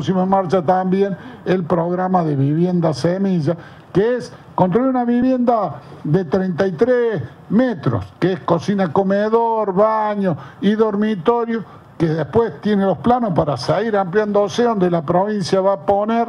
pusimos en marcha también el programa de vivienda semilla, que es construir una vivienda de 33 metros, que es cocina, comedor, baño y dormitorio, que después tiene los planos para seguir ampliándose, donde la provincia va a poner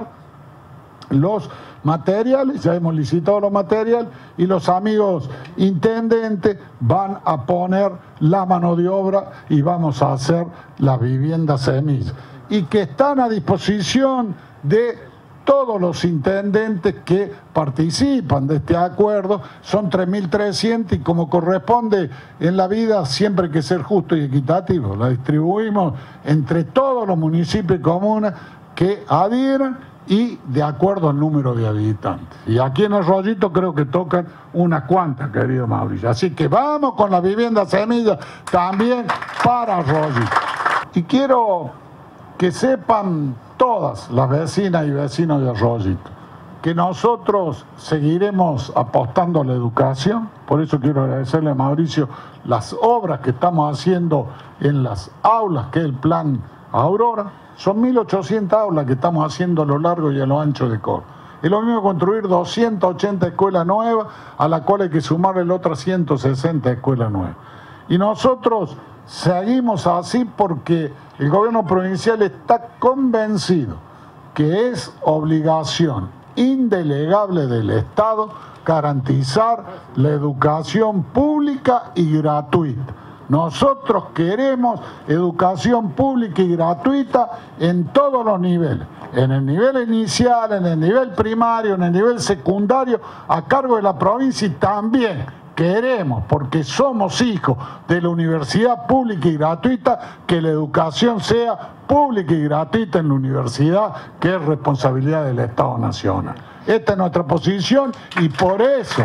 los materiales, ya hemos licitado los materiales, y los amigos intendentes van a poner la mano de obra y vamos a hacer la vivienda semilla. Y que están a disposición de todos los intendentes que participan de este acuerdo. Son 3.300 y como corresponde en la vida siempre hay que ser justo y equitativo. La distribuimos entre todos los municipios y comunas que adhieran y de acuerdo al número de habitantes. Y aquí en Arroyito creo que tocan unas cuantas, querido Mauricio. Así que vamos con la vivienda semilla también para Arroyito. Y quiero que sepan todas las vecinas y vecinos de Arroyito que nosotros seguiremos apostando a la educación. Por eso quiero agradecerle a Mauricio las obras que estamos haciendo en las aulas, que es el plan Aurora. Son 1.800 aulas que estamos haciendo a lo largo y a lo ancho de Córdoba. Es lo mismo construir 280 escuelas nuevas, a la cual hay que sumarle otras 160 escuelas nuevas. Y nosotros seguimos así porque el gobierno provincial está convencido que es obligación indelegable del Estado garantizar la educación pública y gratuita. Nosotros queremos educación pública y gratuita en todos los niveles, en el nivel inicial, en el nivel primario, en el nivel secundario, a cargo de la provincia, y también queremos, porque somos hijos de la universidad pública y gratuita, que la educación sea pública y gratuita en la universidad, que es responsabilidad del Estado Nacional. Esta es nuestra posición y por eso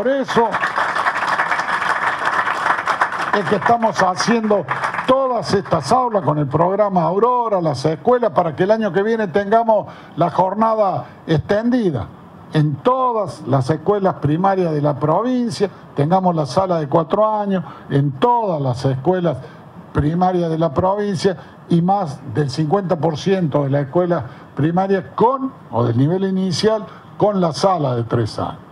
es que estamos haciendo todas estas aulas con el programa Aurora, las escuelas, para que el año que viene tengamos la jornada extendida en todas las escuelas primarias de la provincia, tengamos la sala de 4 años en todas las escuelas primarias de la provincia y más del 50% de las escuelas primarias con, o del nivel inicial, con la sala de 3 años.